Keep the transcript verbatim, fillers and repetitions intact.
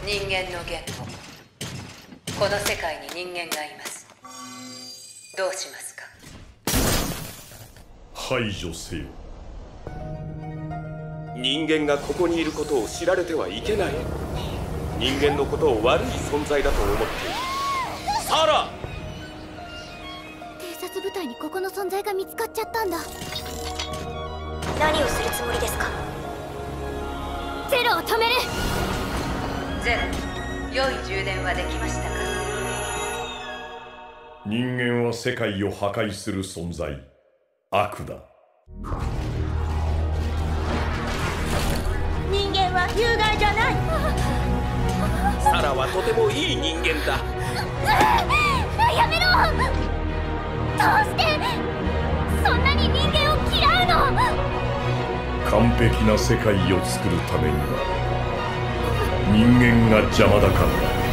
人間の言語。この世界に人間がいます。どうしますか？ 排除せよ。 人間がここにいることを知られてはいけない。人間のことを悪い存在だと思っている。サラ！ 偵察部隊にここの存在が見つかっちゃったんだ。 何をするつもりですか？ ゼロを止める。 ゼロ、良い充電はできましたか？ 人間は世界を破壊する存在、悪だ。 人間は有害じゃない。 サラはとてもいい人間だ。 やめろ。どうしてそんなに人間を嫌うの？ 完璧な世界を作るためには人間が邪魔だからだ。